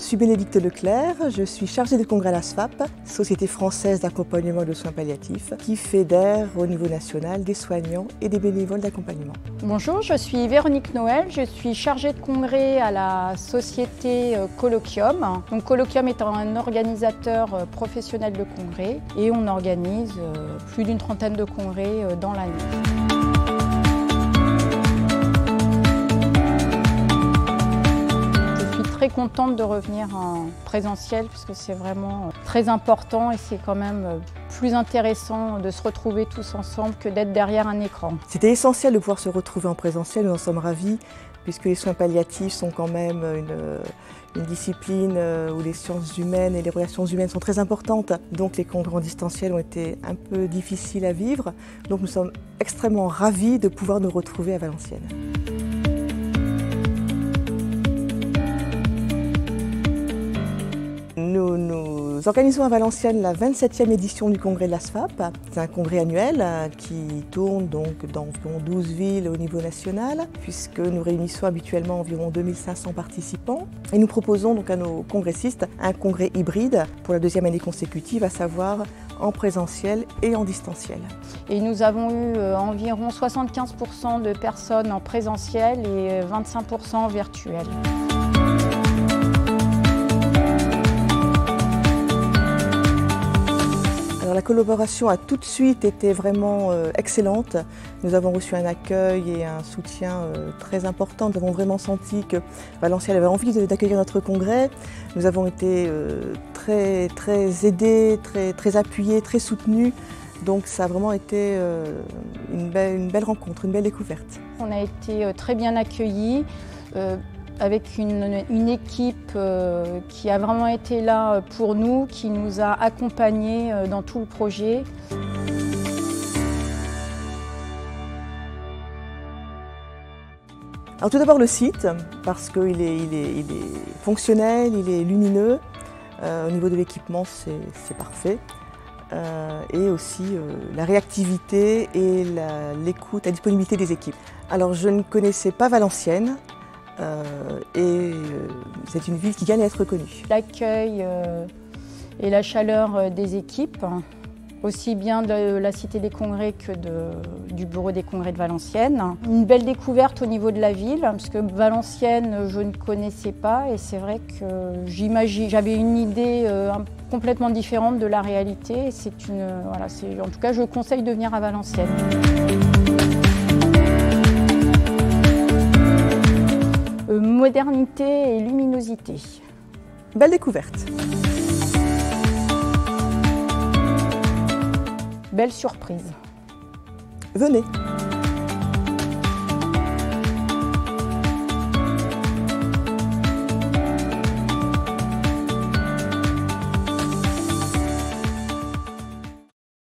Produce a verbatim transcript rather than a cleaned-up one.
suis Bénédicte Leclerc, je suis chargée de congrès à la S F A P, Société française d'accompagnement de soins palliatifs, qui fédère au niveau national des soignants et des bénévoles d'accompagnement. Bonjour, je suis Véronique Noël, je suis chargée de congrès à la société Colloquium. Donc, Colloquium est un organisateur professionnel de congrès et on organise plus d'une trentaine de congrès dans l'année. Très contente de revenir en présentiel parce que c'est vraiment très important et c'est quand même plus intéressant de se retrouver tous ensemble que d'être derrière un écran. C'était essentiel de pouvoir se retrouver en présentiel, nous en sommes ravis puisque les soins palliatifs sont quand même une, une discipline où les sciences humaines et les relations humaines sont très importantes. Donc les congrès en distanciel ont été un peu difficiles à vivre. Donc nous sommes extrêmement ravis de pouvoir nous retrouver à Valenciennes. Nous, nous organisons à Valenciennes la vingt-septième édition du congrès de la S F A P. C'est un congrès annuel qui tourne donc dans environ douze villes au niveau national, puisque nous réunissons habituellement environ deux mille cinq cents participants. Et nous proposons donc à nos congressistes un congrès hybride pour la deuxième année consécutive, à savoir en présentiel et en distanciel. Et nous avons eu environ soixante-quinze pour cent de personnes en présentiel et vingt-cinq pour cent en virtuel. Alors, la collaboration a tout de suite été vraiment euh, excellente. Nous avons reçu un accueil et un soutien euh, très important. Nous avons vraiment senti que Valenciennes avait envie d'accueillir notre congrès. Nous avons été euh, très, très aidés, très, très appuyés, très soutenus. Donc ça a vraiment été euh, une, belle, une belle rencontre, une belle découverte. On a été très bien accueillis. Euh, avec une, une équipe euh, qui a vraiment été là pour nous, qui nous a accompagnés euh, dans tout le projet. Alors tout d'abord le site, parce qu'il est, il est, il est fonctionnel, il est lumineux. Euh, au niveau de l'équipement, c'est parfait. Euh, et aussi euh, la réactivité et l'écoute, la, la disponibilité des équipes. Alors je ne connaissais pas Valenciennes. Euh, et euh, c'est une ville qui gagne à être reconnue. L'accueil euh, et la chaleur euh, des équipes, aussi bien de la Cité des Congrès que de, du Bureau des Congrès de Valenciennes. Une belle découverte au niveau de la ville, parce que Valenciennes, je ne connaissais pas et c'est vrai que j'imagine, j'avais une idée euh, complètement différente de la réalité. C'est une, voilà, en tout cas, je conseille de venir à Valenciennes. Modernité et luminosité. Belle découverte. Belle surprise. Venez.